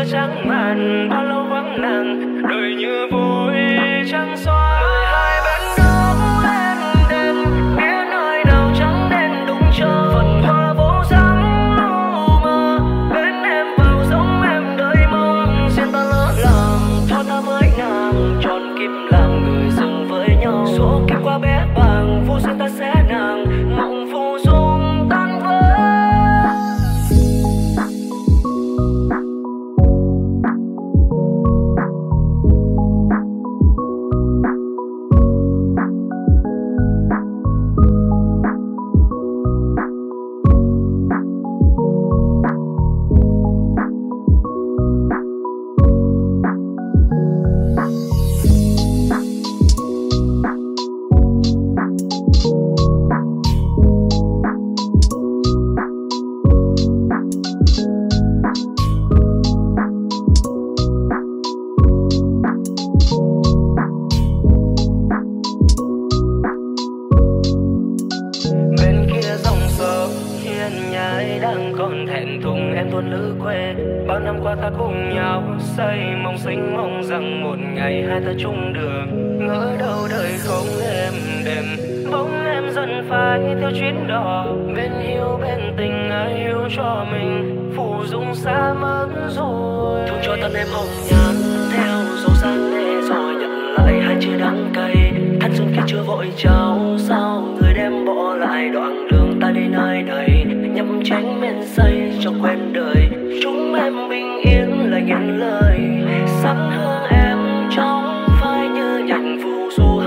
trắng màn bao lâu vắng nàng, đời như vội trăng xóa. Hai bên ngóng lên đêm, biết nơi nào trắng đen đụng chờ phần hoa vô dáng lu mờ. Bên em vào giống em đợi mong, xin ta lỡ làng cho ta với nàng, tròn kim làm người dừng với nhau. Số kiếp qua bé bàng, vô duyên ta sẽ nàng, mộng phù dung tan vỡ. Đang còn thẹn thùng em tuôn lữ quê, bao năm qua ta cùng nhau xây mong sinh mong rằng một ngày hai ta chung đường. Ngỡ đâu đời không êm đềm, bóng em dần phai theo chuyến đò. Bên hiu bên tình ai hiu cho mình, phù dung xa mất rồi. Thương cho thân em hồng nhan theo dấu sáng để rồi nhận lại hai chữ đắng cay. Thanh xuân kia chưa vội trao, sao người đem bỏ lại đoạn đường ta đi nơi này. Nhằm tránh men say cho quen đời, chúng em bình yên lại nghiện lời. Sắc hương em trong phai như nhành phù du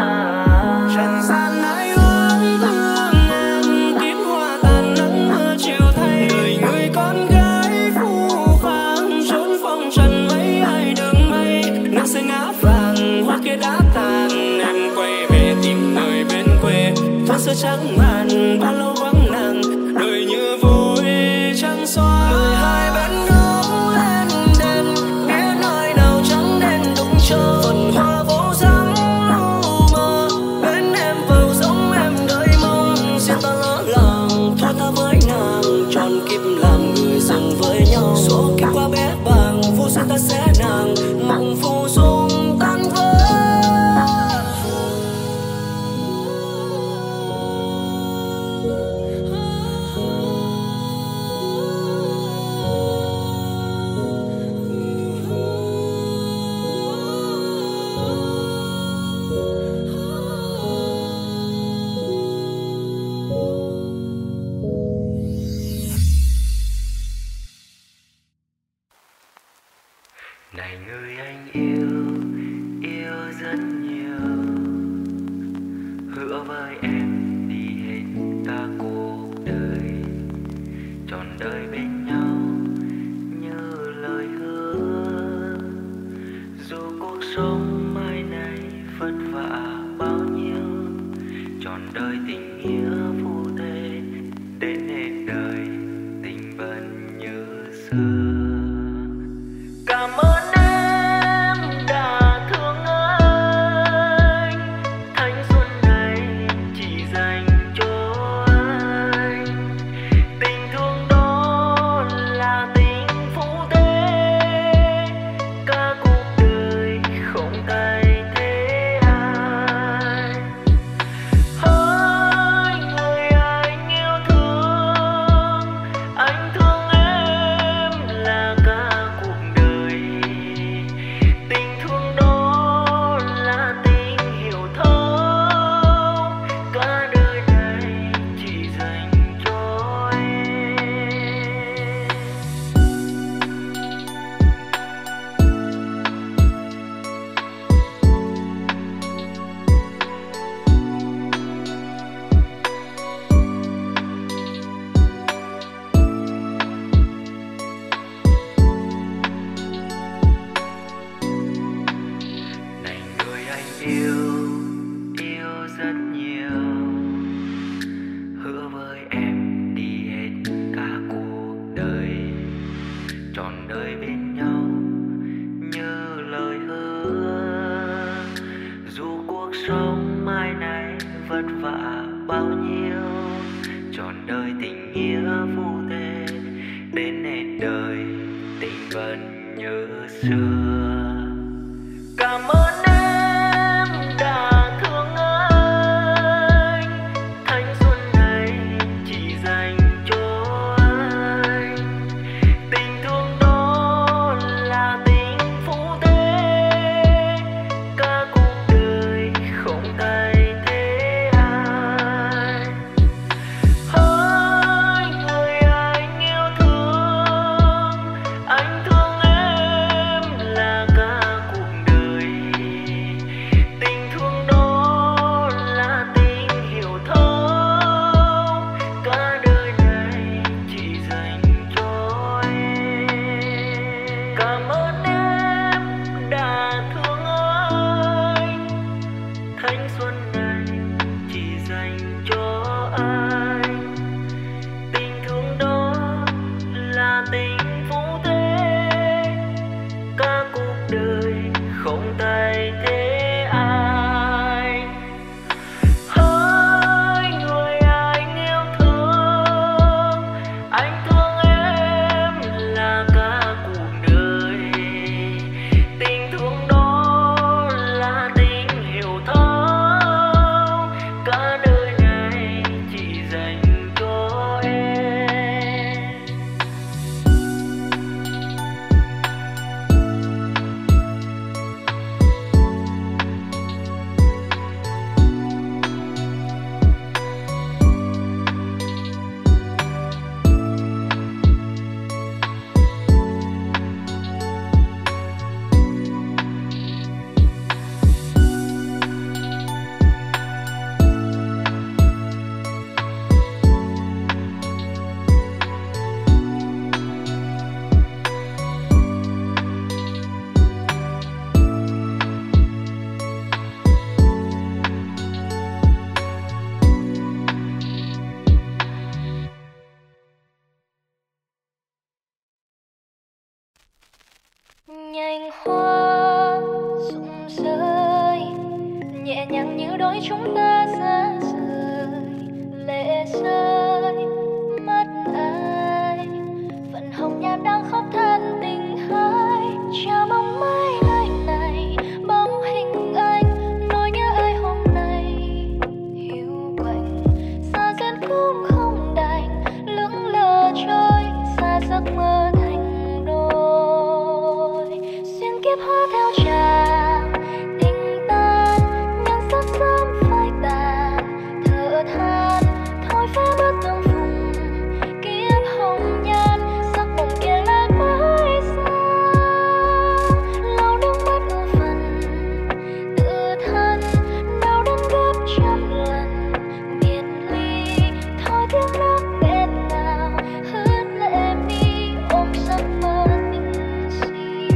hát. Trần gian ai oán thương em, tím hoa tàn nắng mưa chiều thay. Đời người con gái phũ phàng, trốn phong trần mấy ai đường mây. Nắng sẽ ngã vàng, hoa kia đã tàn, em quay về tìm người bên quê. Thoa sơ trắng màn, bao lâu vắng nàng, đời như vội trăng xóa. Đời hai bên ngóng lên đêm, biết nơi nào trắng đen đụng chờ phần hoa vô dáng lu mờ. Bên em vào giống em đợi mong, xin ta lỡ làng thoa ta với nàng, tròn kiếp làm người dừng với nhau. Số kiếp qua bé bàng, vô duyên ta sẽ nàng, mộng phù dung tan vỡ. Này người anh yêu rất nhiều, hứa với em đi hết cả cuộc đời, trọn đời bên nhau như lời hứa. Dù cuộc sống mai này vất vả bao nhiêu, trọn đời tình nghĩa phù thề, đến hết đời tình vẫn như xưa. Cảm ơn em đã thương anh, thanh xuân này chỉ dành cho anh. Tình thương đó là tình phũ thế, cả cuộc đời không thay thế ai. Hỡi người anh yêu thương, anh thương em là cả cuộc đời. Tình thương đó là tình hiểu thấu, cả đời này chỉ dành cho em. Này người anh yêu rất nhiều, hứa với em đi hết cả cuộc đời, trọn đời bên nhau như lời hứa. Dù cuộc sống mai này vất vả bao nhiêu, trọn đời tình nghĩa phù thề, đến hết đời tình vẫn nhớ xưa. Cảm ơn em đã thương anh, thanh xuân này chỉ dành cho anh. Tình thương đó là tình phú thế, cả cuộc đời không thay thế ai. Hỡi người anh yêu thương, anh thương em là cả cuộc đời. Tình thương đó là tình hiểu thấu, cả đời này chỉ dành cho em. Cảm ơn em đã thương anh, thanh xuân này chỉ dành cho anh. Tình thương đó là tình phú thế, cả cuộc đời không thay thế ai. Hỡi người anh yêu thương, anh thương em là cả cuộc đời. Tình thương đó là tình hiểu thấu, cả đời này chỉ dành cho em. Nhành hoa rụng rơi nhẹ nhàng như đôi chúng ta xa rời, lệ rơi mắt ai phần hồng nhan đang khóc than tình hai. Cha mong mãi nơi này bóng hình anh, nỗi nhớ ai hôm nay hiểu bệnh. Xa duyên cũng không đành lững lờ trôi, xa giấc mơ thành đôi. Xuyên kiếp hoa theo chàng tình tan, nhan sắc sớm phai tàn thở than. Thôi phá bớt tương phùng kiếp hồng nhan, sắc mộng kia là mãi xa. Lau nước mắt ưu phần tự thân, đau đớn gấp trăm lần biệt ly. Thôi tiếng nước bên nào hớt lệ mi, ôm giấc mơ tình si.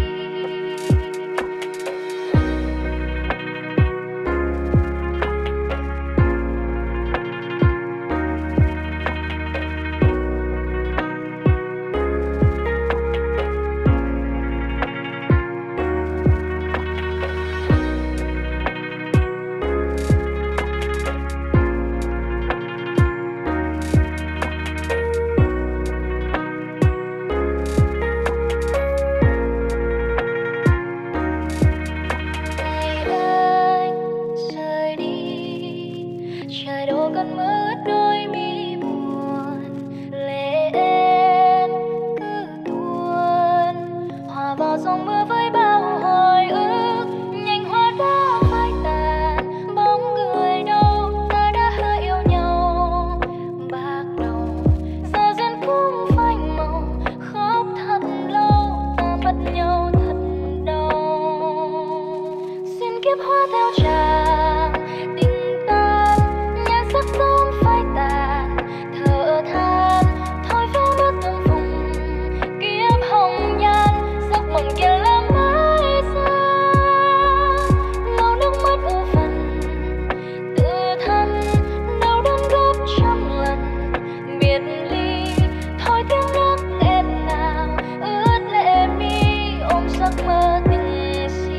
Ngày anh rời đi, trời đổ cơn mưa ướt đôi mi buồn. Lệ em cứ tuôn hòa vào dòng mưa với bao hồi ức. Nhành hoa đã phai tàn, bóng người đâu ta đã hứa yêu nhau bạc đầu. Giờ duyên cũng phai màu, khóc thật lâu ta mất nhau thật đau. Xuyên kiếp hoa theo chàng tình tan, nhan sắc sớm phai tàn thở than. Thôi phá bớt tương phùng kiếp hồng nhan, giấc mộng kia là mãi xa. Lau nước mắt ưu phần tự thân, đau đớn gấp trăm lần biệt ly. Thôi tiếng nước nghẹn ngào ướt lệ mi, ôm giấc mơ tình si.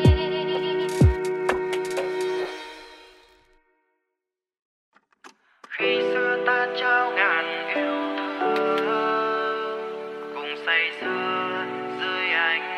Khi xưa ta trao ngàn yêu thương, cùng say sưa dưới ánh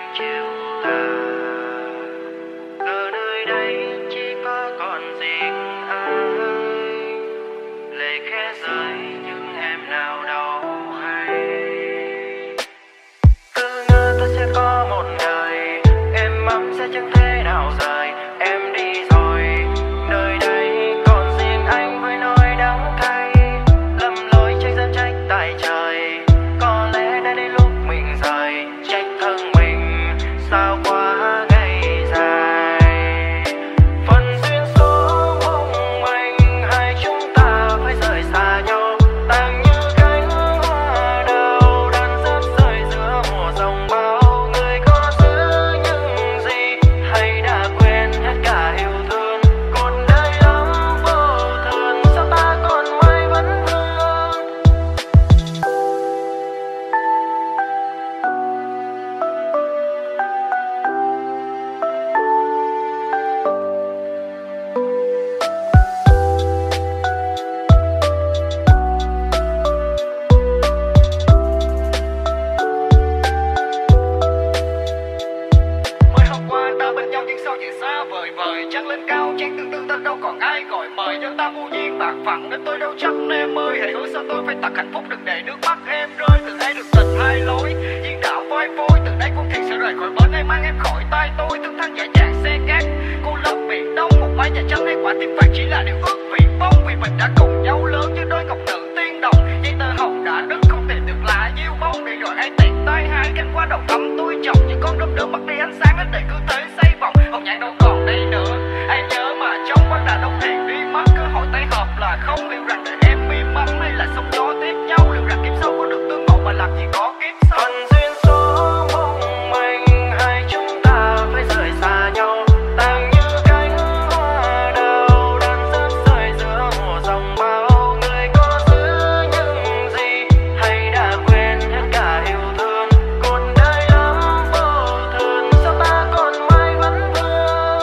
lạc chỉ có kiếp sau. Phần duyên số mong manh hai chúng ta phải rời xa nhau, tàn như cánh hoa đào đang rớt rơi giữa một dòng bão. Người có giữ những gì hay đã quên hết cả yêu thương, cuộc đời lắm vô thường sao ta còn mãi vẫn thương.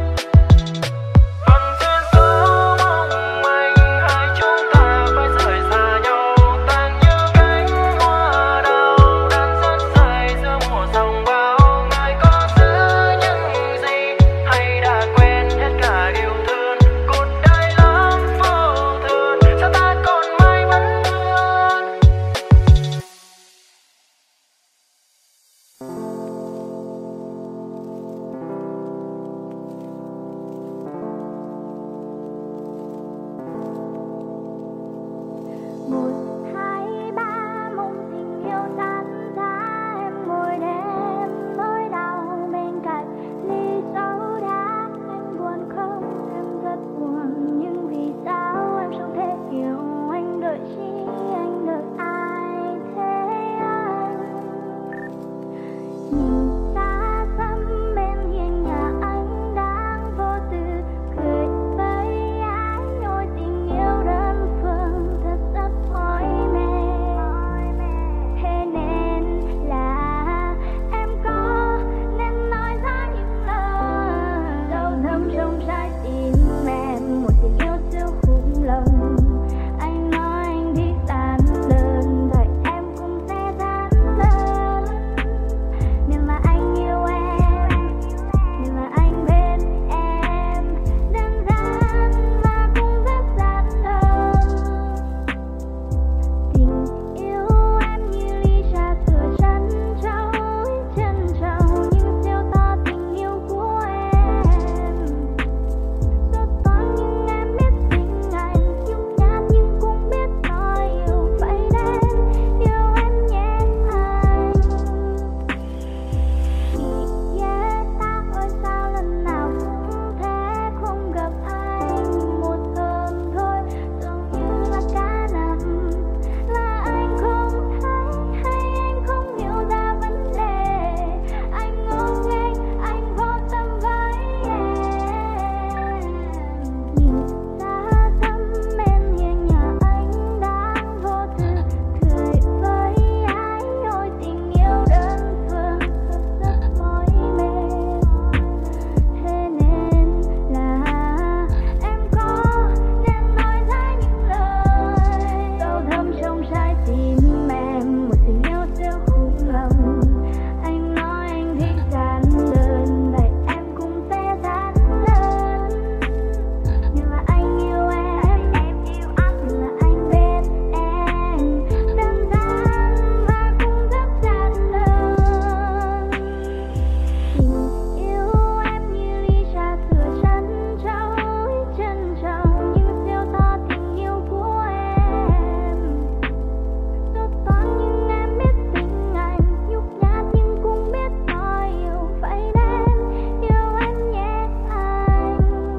Phần duyên số mong manh hai chúng ta phải rời xa nhau, tàn như cánh hoa đào đang rớt rơi giữa một dòng bão. Người có giữ những gì hay đã quên hết cả yêu thương, cuộc đời lắm vô thường sao ta còn mãi vẫn thương. Một hai ba mong tình yêu tan ra, em ngồi đêm nỗi đau bên cạnh ly sâu đá. Anh buồn không, em rất buồn, nhưng vì sao em chẳng thể hiểu anh đợi chi, anh đợi ai thế anh. Nhìn xa xăm bên hiên nhà anh đang vô tư cười với ai, ôi tình yêu đơn phương thật rất mỏi mệt. Thế nên là em có nên nói ra những lời sâu thẳm trong trái tim em, một tình yêu siêu khủng lòng. Anh nói anh thích giản đơn, vậy em cũng sẽ giản đơn. Nhưng mà anh yêu em, nhưng mà anh bên em đơn giản và cũng rất giản đơn. Tình yêu em như ly trà sữa trân trọng nhưng siêu to tình yêu của em. Rất toán nhưng em biết tình anh, nhung nhát nhưng cũng biết nói yêu. Vậy nên yêu em nhé anh. Ta ơi sao lần nào cũng thế, không gặp anh một hôm thôi dường như là cả năm. Là anh không thấy hay anh không hiểu ra vấn đề, anh ngốc nghếch, anh vô tâm với em. Nhìn xa xăm bên hiên nhà anh đang vô tư cười với ai, ôi tình yêu đơn phương thật rất mỏi mệt. Thế nên là em có nên nói ra những lời sâu thẳm trong trái tim em, một tình yêu siêu khủng lòng. Anh nói anh thích giản đơn, vậy em cũng sẽ giản đơn. Nhưng mà anh yêu em nhưng mà anh bên em đơn giản và cũng rất giản đơn. Tình yêu em như ly trà sữa trân trọng nhưng siêu to tình yêu của em. Rất toán nhưng em biết tình anh, nhút nhát nhưng cũng biết nói yêu. Vậy nên yêu em nhé anh.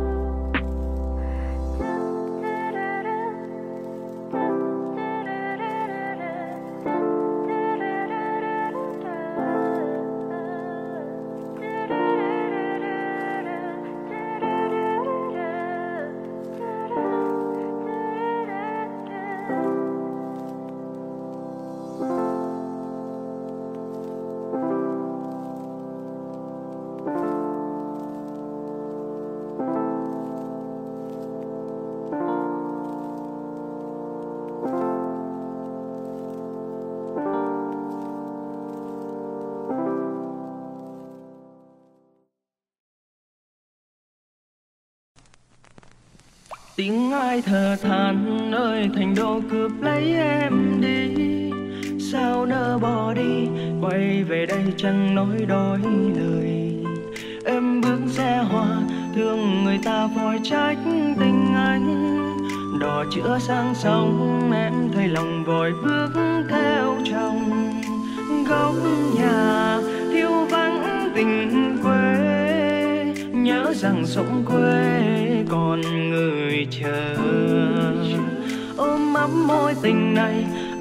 Tiếng ai thở than ơi thành đô cướp lấy em đi, sao nỡ bỏ đi quay về đây chẳng nói đôi lời. Em bước xe hoa thương người ta vội trách tình anh, đò chữa sang sông em thấy lòng vội bước theo chồng. Góc nhà thiếu vắng tình quê, nhớ rằng sống quê còn người chờ. Ôm ấm mối tình này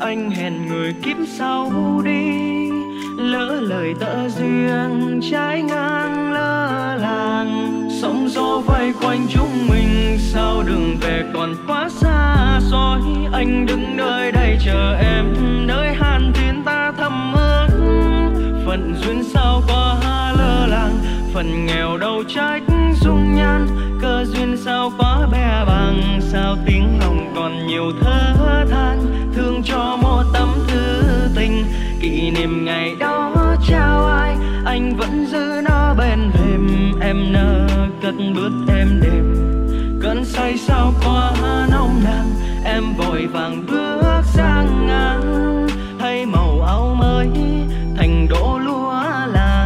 anh hẹn người kiếp sau đi. Lỡ lời tỡ duyên trái ngang lơ làng, sóng gió vây quanh chúng mình sao đừng về còn quá xa xôi. Anh đứng nơi đây chờ em, nơi hàn thuyền ta thầm ước. Phận duyên sao quá lơ làng, phần nghèo đâu trách dung nhan. Cơ duyên sao quá bé bàng, sao tiếng lòng còn nhiều thơ than. Thương cho một tấm thư tình, kỷ niệm ngày đó trao ai. Anh vẫn giữ nó bên thềm, em nỡ cất bước êm đềm. Cơn say sao quá nồng nàn, em vội vàng bước sang ngang. Thay màu áo mới thành đỗ lúa là.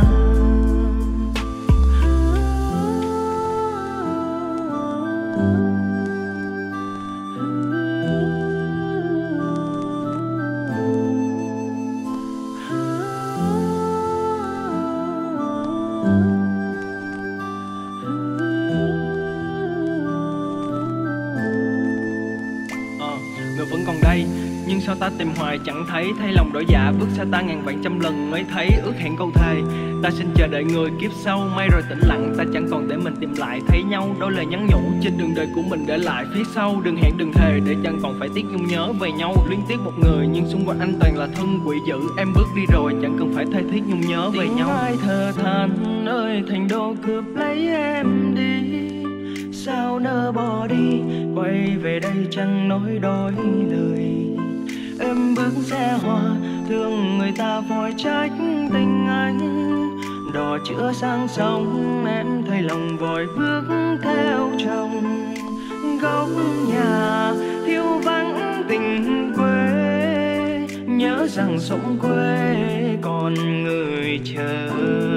Người vẫn còn đây, nhưng sao ta tìm hoài chẳng thấy. Thay lòng đổi dạ bước xa ta ngàn vạn trăm lần mới thấy. Ước hẹn câu thề, ta xin chờ đợi người kiếp sau. May rồi tĩnh lặng, ta chẳng còn để mình tìm lại thấy nhau. Đôi lời nhắn nhủ trên đường đời của mình để lại phía sau. Đừng hẹn đừng thề để chẳng còn phải tiếc nhung nhớ về nhau. Luyến tiếc một người nhưng xung quanh anh toàn là thân quỷ dữ. Em bước đi rồi chẳng cần phải thay thiết nhung nhớ về nhau. Tiếng ai thở than ơi thành đô cướp lấy em đi. Sao nỡ bỏ đi, quay về đây chẳng nói đôi lời. Em bước xe hoa, thương người ta vội trách tình anh. Đò chữa sang sông, em thay lòng vội bước theo chồng. Góc nhà thiếu vắng tình quê, nhớ rằng sống quê còn người chờ.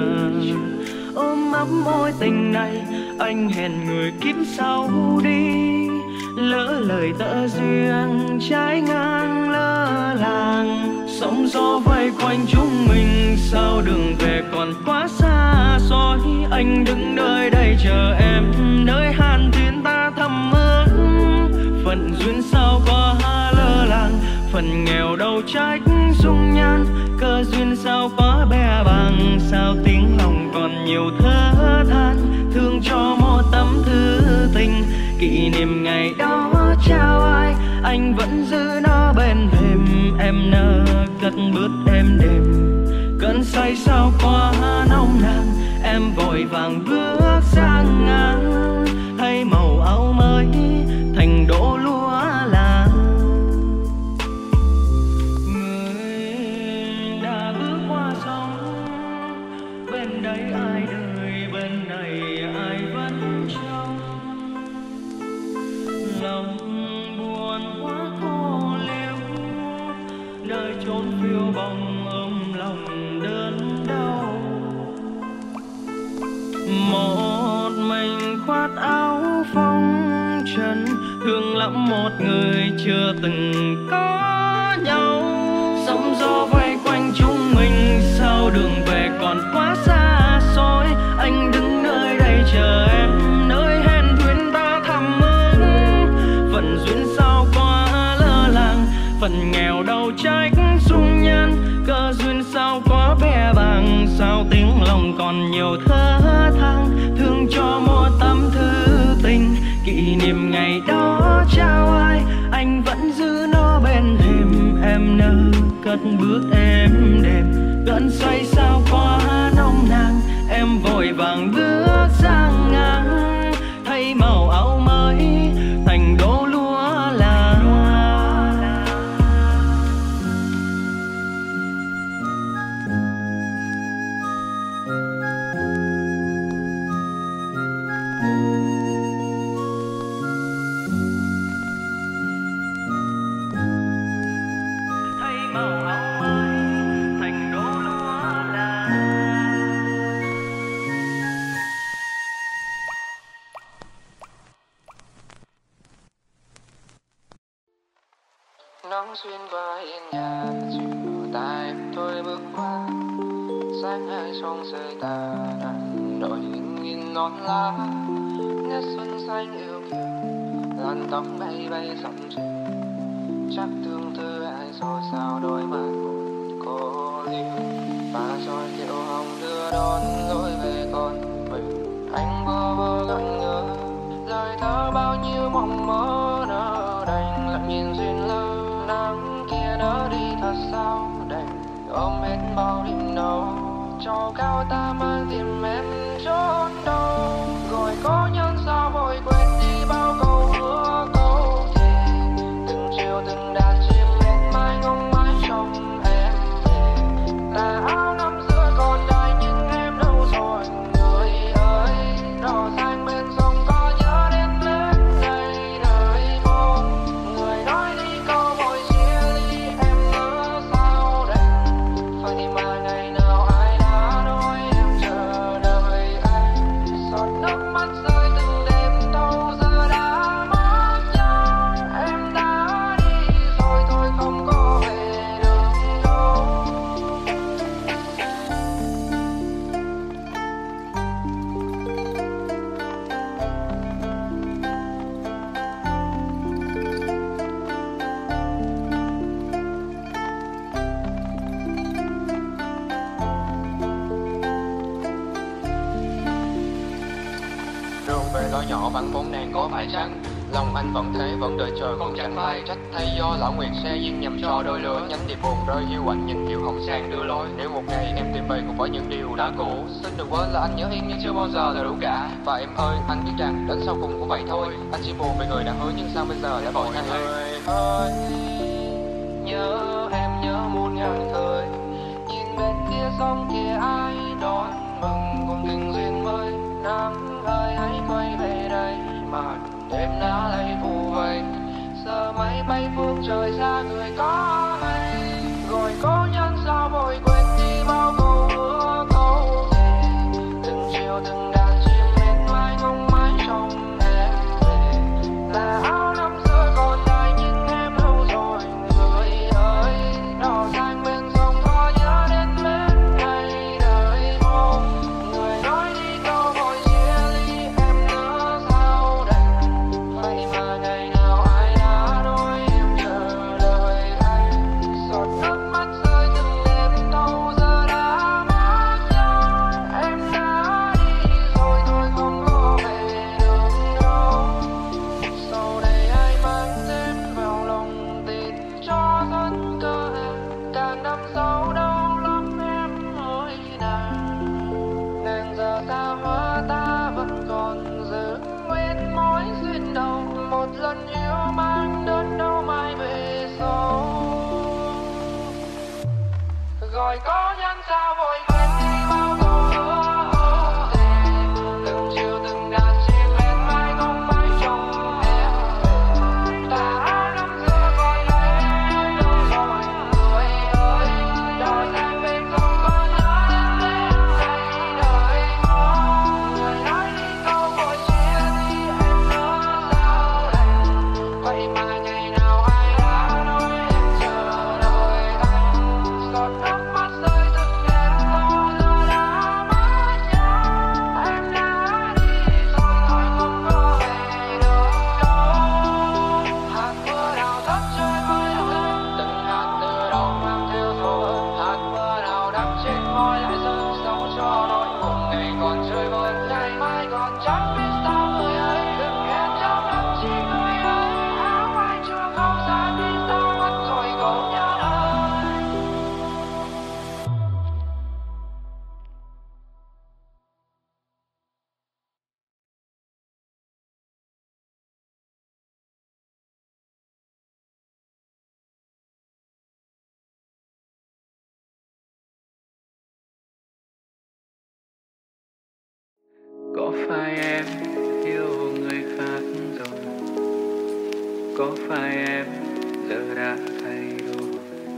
Ôm ấp mối tình này, anh hẹn người kiếp sau đi. Lỡ lời tỡ duyên trái ngang lơ làng, sóng gió vây quanh chúng mình sao đường về còn quá xa xôi. Anh đứng nơi đây chờ em, nơi hàn thuyền ta thầm ước. Phận duyên sao quá lơ làng, phần nghèo đâu trách dung nhan. Cơ duyên sao quá bé bàng, sao tiếng lòng còn nhiều thơ than. Thương cho một tấm thư tình, kỷ niệm ngày đó trao ai. Anh vẫn giữ nó bên thềm, em nỡ cất bước êm đềm. Cơn say sao quá nồng nàn, em vội vàng bước sang ngang. Thay màu áo mới thành đỗ lúa là. Người đã bước qua sông, bên đấy ai đời, bên này ai vẫn trông. Lòng buồn quá khô liêu, nơi chốn phiêu bồng ôm lòng đớn đau. Một mình khoác áo phong trần, thương lắm một người chưa từng có nhau. Sóng gió vây quanh chúng mình sao đường về còn quá xa xôi. Anh đứng nơi đây chờ em, nơi hẹn thuyền ta thầm ước. Phận duyên sao quá lơ làng, phần nghèo đâu trách dung nhan. Cơ duyên sao quá bé bàng, sao tiếng lòng còn nhiều thơ than. Thương cho một tấm thư tình, kỷ niệm ngày đó trao ai. Anh vẫn giữ nó bên thềm, em nỡ cất bước êm đềm. Cơn say sao quá nồng nàn, em vội vàng bước sang ngang. Thay màu áo mới thành đỗ lúa là. Nắng xuyên qua hiên nhà, chiều ta em thôi bước qua. Sáng hai sông rơi tà nắng, đội hình nghìn non lá. Nét xuân xanh yêu kiều, làn tóc bay bay dặm trời. Chắc thương thơ ai xôi xao đôi mắt cô liêu và rồi kiệu hồng đưa đón lối về con mình. Anh vô vô ngẩn ngơ lời thơ bao nhiêu mộng mơ nỡ đành lặng nhìn duyên lơ. Nắng kia nỡ đi thật sao đành ôm hết bao đêm đâu cho cao ta mang tìm em trốn đâu. Gọi có nhân sao vội quên đi bao câu hứa câu thề. Từng chiều từng đàn chim lên mái ngóng mái trong em về. Tà áo năm xưa còn đài nhưng em đâu rồi người ơi. Đò xanh bên sông có nhớ đến bên đây đời mong. Người nói đi câu vội chia ly em ngỡ sao đành. Phải đi mà ngày nào ai đã nói em chờ đợi anh. Giọt nước mắt rơi từng đêm đâu giờ đã mất nhau. Em đã đi rồi thôi không có về được đâu. Đường về lối nhỏ vắng bóng đèn có phải chăng? Lòng anh vẫn thế vẫn đợi chờ không chẳng may trách thay do lão nguyệt xe duyên nhầm cho đôi lứa. Nhánh điệp buồn rơi hiu ảnh nhìn kiều hồng sang đưa lối. Nếu một ngày em tìm về cùng với những điều đã cũ, xin đừng quên là anh nhớ em nhưng chưa bao giờ là đủ cả. Và em ơi anh biết rằng đến sau cùng cũng vậy thôi. Anh chỉ buồn về người đã hứa nhưng sao bây giờ lại vội anh ơi. Ơi nhớ em nhớ muôn ngàn thời. Nhìn bên kia sông kia ai đón mừng cùng tình duyên mới. Nắng ơi hãy quay về đây mà đêm đã lấy phù vây. Giờ máy bay phương trời xa người có hay. Gọi có nhân sao vội quên đi bao câu hứa câu thề. Từng chiều từng đàn chim bên mái ngóng mái trong em về. Là áo năm xưa còn đài nhưng em đâu rồi người ơi. Đò xanh bên sông có nhớ đến bên đây đời mong. Người nói đi câu vội chia ly em ngỡ sao đành. Vậy mà ngày nào ai đã nói em chờ đợi anh. Giọt nước mắt rơi từng đêm đâu giờ đã mất nhau. Em đã đi rồi thôi không có về được đâu. Sau đây ai mang thêm vào lòng tin cho dân cơ em. Càng năm sau đau lắm em ơi nàng. Nàng giờ xa hóa ta vẫn còn giữ nguyên mối duyên đầu. Một lần yêu mang đến đâu mai về sau. Gọi có nhân sao vội quên đi bao câu hứa câu thề. Từng chiều từng đàn chim lên mái ngóng mái trong em về. Tà áo năm xưa còn đây em đâu rồi người ơi. Đò xanh bên sông có nhớ đến bên đây đời mong. Người nói đi câu vội chia ly em ngỡ sao đành. Vậy mà ngày nào ai đã nói em chờ đợi anh. Giọt nước mắt rơi từng đêm đâu giờ đã mất nhau. Em đã đi rồi thôi không có về được đâu. Hạt mưa nào thấp trời mới lên. Từng hạt từ đâu mang theo dấu ân. Hạt mưa nào đắp trên môi lại rơi sâu cho nỗi buồn ngày còn chơi vơi. Ngày mai còn chẳng biết sao người ơi. Đừng hẹn trong lòng chỉ người ơi. Áo ai chưa không xa đi sao mất rồi còn nhớ ơi. Có phải em yêu người khác rồi? Có phải em giờ đã thay đổi?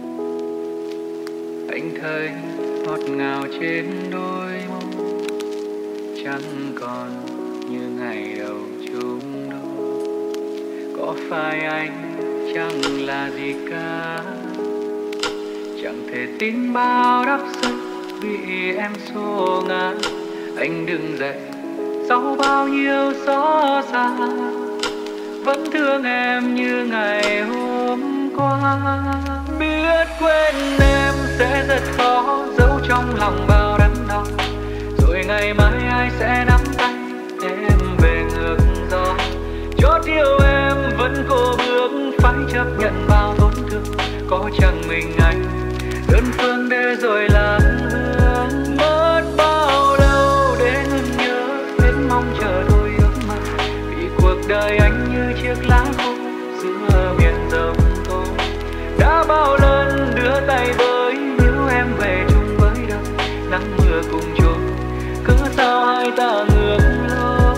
Anh thấy ngọt ngào trên đôi môi, chẳng còn như ngày đầu chung đôi. Có phải anh chẳng là gì cả, chẳng thể tin bao đắp sức bị em xô ngã. Anh đứng dậy sau bao nhiêu xót xa, vẫn thương em như ngày hôm qua. Biết quên em sẽ rất khó, giấu trong lòng bao đắn đo. Rồi ngày mai ai sẽ nắm tay em về ngược gió. Chót yêu em vẫn cô bước, phải chấp nhận bao tổn thương. Có chẳng mình anh đơn phương để rồi lãng hướng. Mất bao lâu để ngừng nhớ, biết mong chờ thôi ước mơ. Vì cuộc đời anh như chiếc lá khô giữa miền rồng tố. Đã bao lần đưa tay với, nếu em về chung với đời, nắng mưa cùng trôi, cớ sao hai ta ngược lối.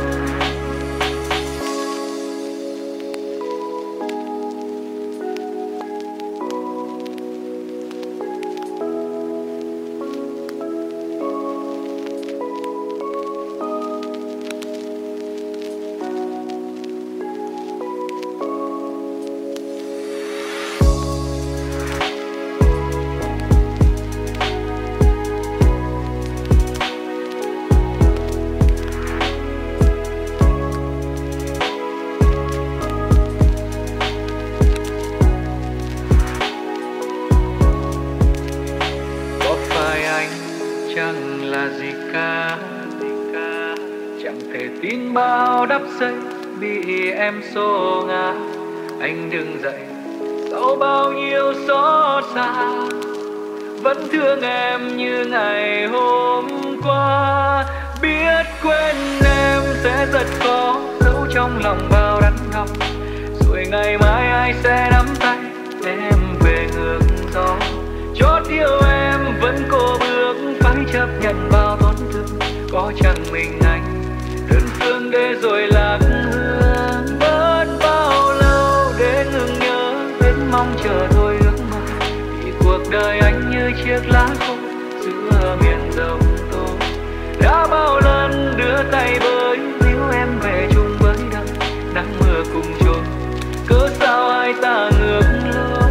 Bao đắp xây bị em xô ngã, anh đứng dậy sau bao nhiêu xót xa, vẫn thương em như ngày hôm qua. Biết quên em sẽ rất khó, giấu trong lòng bao đắn đo. Rồi ngày mai ai sẽ nắm tay em về ngược gió. Chót yêu em vẫn cô bước, phải chấp nhận bao tổn thương. Có chẳng mình anh đơn phương để rồi lạc hương. Mất bao lâu để ngừng nhớ, biết mong chờ thôi ước mơ. Vì cuộc đời anh như chiếc lá khô giữa miền rồng tố. Đã bao lần đưa tay với, nếu em về chung với đời, nắng mưa cùng trôi, cớ sao hai ta ngược lối.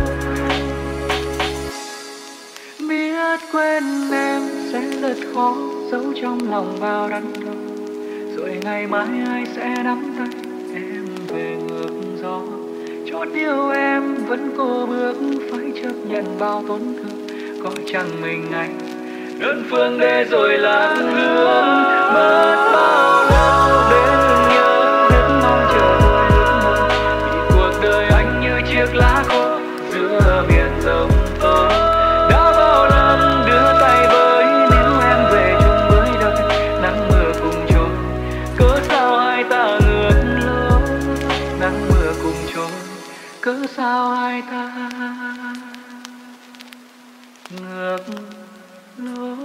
Biết quên em sẽ rất khó, giấu trong lòng bao đắn đo. Rồi ngày mai ai sẽ nắm tay em về ngược gió. Chót yêu em vẫn cô bước, phải chấp nhận bao tổn thương. Có chẳng mình anh đơn phương để rồi lạc hướng. Mất bao lâu để ngừng nhớ, biết mong chờ thôi ước mơ. Vì cuộc đời anh như chiếc lá khô giữa miền rồng tố. Đã bao lần đưa tay với, nếu em về chung với đời, nắng mưa cùng trôi, cớ sao hai ta ngược lối. Nắng mưa cùng trôi, cớ sao hai ta ngược lối.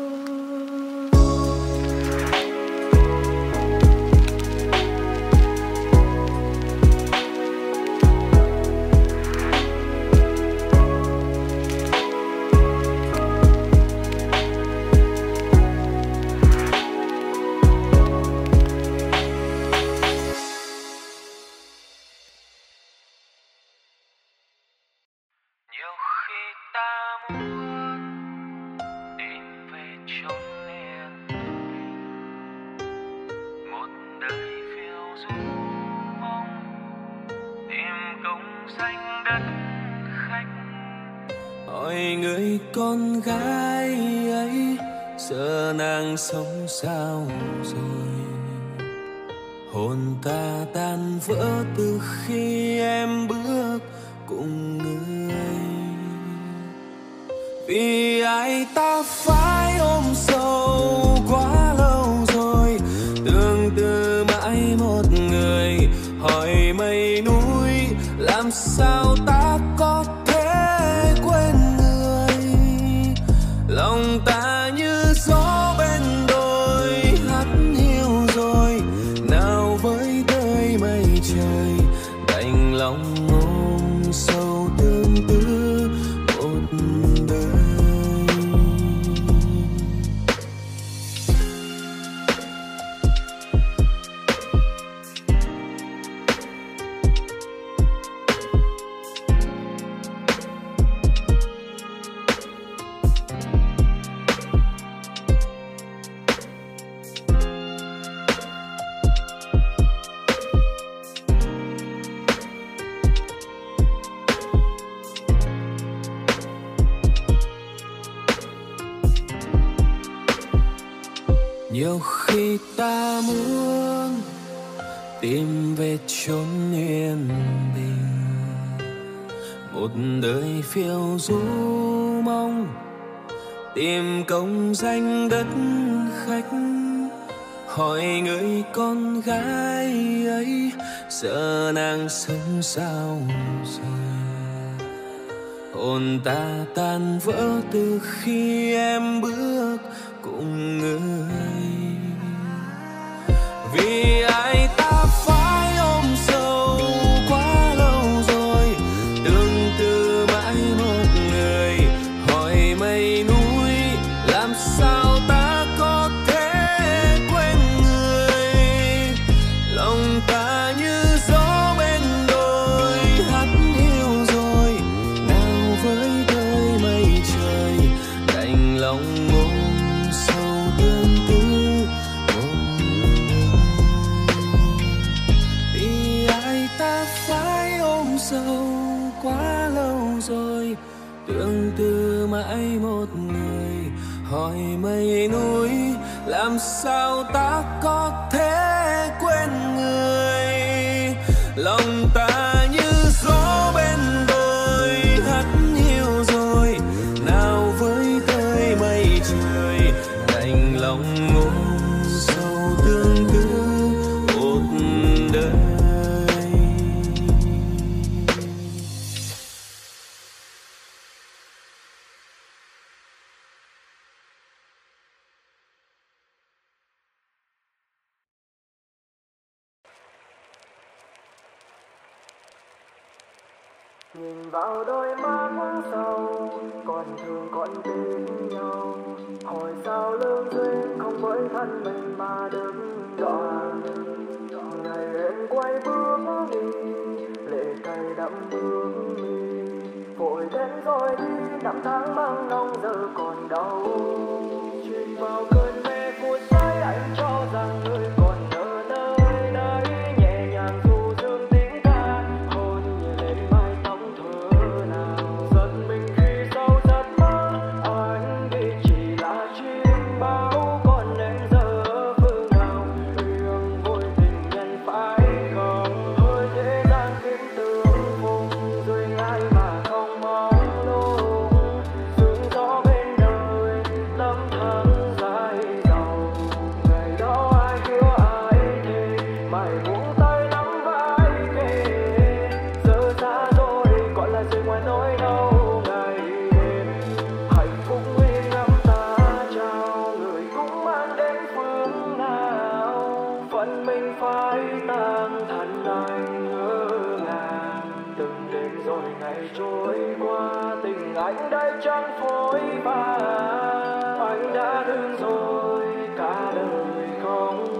Hỏi người con gái ấy giờ nàng sống sao rồi. Hồn ta tan vỡ từ khi em bước cùng người. Vì ai ta phải ôm sâu quá lâu rồi, tương tư mãi một người. Hỏi mây núi làm sao ta có thể quên người. Lòng ta như gió bên đồi hắt hiu rồi. Nào với đời mây trời đành lòng ôm sâu tương tư một đời. Nhiều khi ta muốn tìm về chốn yên bình, một đời phiêu du mong tìm công danh đất khách. Hỏi người con gái ấy giờ nàng sống sao rồi, hồn ta tan vỡ từ khi em bước cùng người. Vì ai ta phải ôm sâu quá lâu rồi, tương tư mãi một người. Hỏi mây núi làm sao ta có thể quên người, lòng ta như gió bên đồi hắt hiu rồi. Nào với đời mây trời đành lòng ôm sâu tương tư. Vì ai ta phải ôm sâu quá lâu rồi, tương tư mãi một người. Hỏi mây núi làm sao ta có thể quên người, lòng ta như gió bên đồi hắt hiu rồi. Nào với tới mây trời đành lòng ôm sâu tương tư một đời. Nhìn vào đôi mắt sâu còn thương còn tin nhau, hỏi sao lương duyên không với thân mình mà đứng đoạn. Ngày em quay bước đi lệ cay đẫm bước mi, vội đến rồi đi năm tháng mang nông giờ còn đau. Chìm vào cơn mê phút giây anh cho rằng người còn ở nơi đây, nhẹ nhàng du dương tiếng ca hôn nhẹ lên mái tóc thơ nào. Giật mình khi sâu giấc mơ anh đi chỉ là chim bao, còn em giờ ở phương nào riêng vui tình nhân phải không. Hơi thế gian kiếm tương phùng duyên ai mà không mong luôn, sương gió bên đời năm tháng dài giàu. Ngày đó ai hứa ai thề mãi buông tay nắm vai kề, giờ xa rồi gọi là rơi ngoài nỗi đau ngày đêm. Hạnh phúc nguyên ngắm ta trao người cũng mang đến phương nào, phận mình phải tang thân anh ngỡ ngàng. Từng đêm rồi ngày trôi qua tình anh đây chẳng phôi pha, anh đã thương rồi cả đời không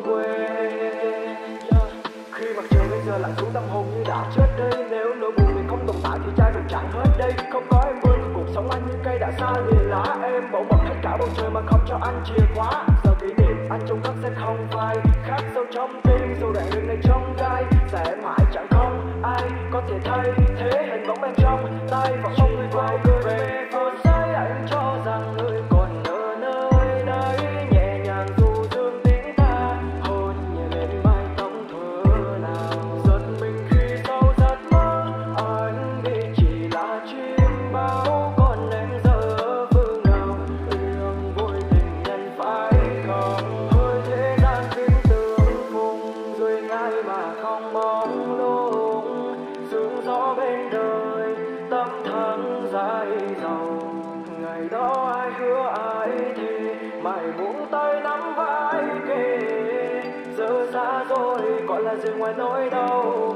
quên. Khi mặt trời bây giờ lặn xuống tâm hồn như đã chết đây, nếu nỗi buồn mình không tồn tại thì chai rượu chẳng hết đây. Không có em bên cuộc sống anh như cây đã xa lìa lá, em bỏ bật hết cả bầu trời mà không cho anh chìa khóa. Giờ kỷ niệm anh trông khắc sẽ không phai, khắc sâu trong tim dù đoạn đường này trong gai. Sẽ mãi chẳng không ai có thể thay thế hình bóng em trong tay và không người quay về. Phút giây anh cho rằng người còn ở nơi đây, nhẹ nhàng du dương tiếng ta hôn nhẹ lên mái tóc thơ nào. Giật mình khi sâu giấc mơ anh đi chỉ là chim bao, còn em giờ ở phương nào riêng vui tình nhân phải không. Hơi thế gian kiếm tương phùng duyên ai mà không mong luôn, sương gió bên đời tâm tháng dài giàu. Ngày đó ai hứa ai thề mãi buông tay nắm vai kề, giờ xa rồi gọi là rơi ngoài nỗi đau